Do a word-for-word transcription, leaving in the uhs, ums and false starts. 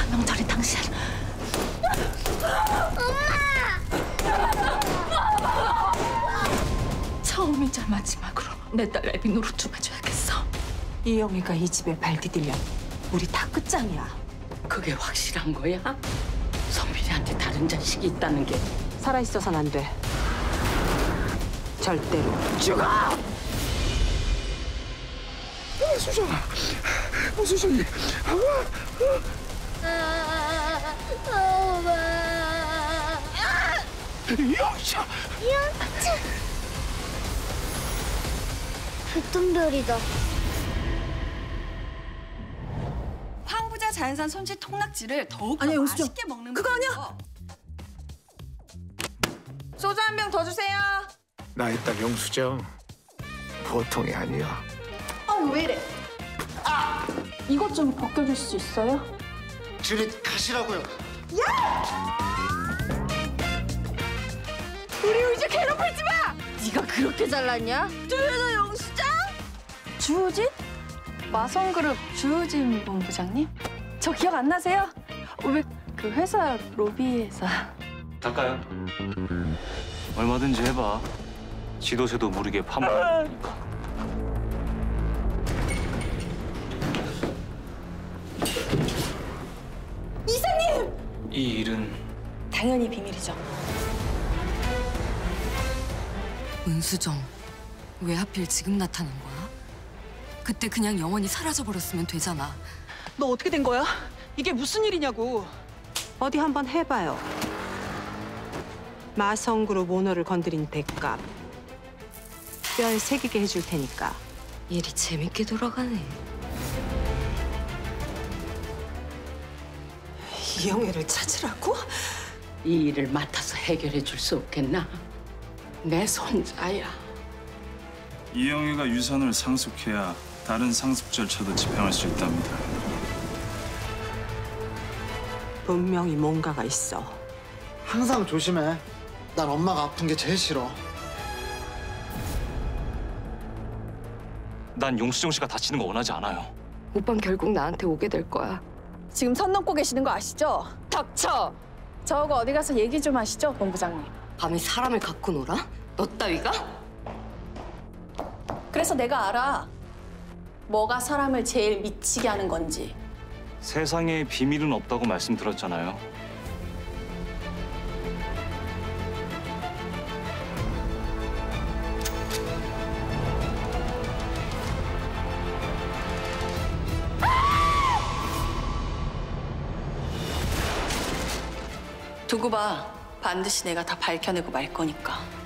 명철이 당신. 엄마! 처음이자 마지막으로 내 딸 애비 노릇 좀 해줘야겠어. 이영애가 이 집에 발 디디면 우리 다 끝장이야. 그게 확실한 거야? 성빈이한테 다른 자식이 있다는 게. 살아있어선 안 돼. 절대로. 죽어! 아, 수정아. 어, 수정이. 엄마. 영차. 영차. 백동별이다. 황부자 자연산 손질 통낙지를 더욱 아니, 영수증. 맛있게 먹는 그거 아니야? 방법. 소주 한 병 더 주세요. 나의 딸 영수정 보통이 아니야. 아, 왜 이래? 이것 좀 벗겨줄 수 있어요? 저리 가시라고요. 우리 이제 괴롭히지 마! 네가 그렇게 잘났냐? 뚜여도 영수장? 주우진? 마성그룹 주우진 본부장님? 저 기억 안 나세요? 왜 그 회사 로비에서. 갈까요? 얼마든지 해봐. 지도새도 모르게 파묻으니까. 이사님! 이 일은 당연히 비밀이죠. 은수정, 왜 하필 지금 나타난 거야? 그때 그냥 영원히 사라져버렸으면 되잖아. 너 어떻게 된 거야? 이게 무슨 일이냐고. 어디 한번 해봐요. 마성그룹 오너를 건드린 대값. 뼈에 새기게 해줄 테니까. 일이 재밌게 돌아가네. 이영애를 찾으라고? 이 일을 맡아서 해결해 줄 수 없겠나? 내 손자야. 이영애가 유산을 상속해야 다른 상속 절차도 집행할 수 있답니다. 분명히 뭔가가 있어. 항상 조심해. 난 엄마가 아픈 게 제일 싫어. 난 용수정 씨가 다치는 거 원하지 않아요. 오빤 결국 나한테 오게 될 거야. 지금 선 넘고 계시는 거 아시죠? 닥쳐! 저하고 어디 가서 얘기 좀 하시죠, 본부장님. 밤에 사람을 갖고 놀아? 너 따위가? 그래서 내가 알아. 뭐가 사람을 제일 미치게 하는 건지. 세상에 비밀은 없다고 말씀드렸잖아요. 두고 봐. 반드시 내가 다 밝혀내고 말 거니까.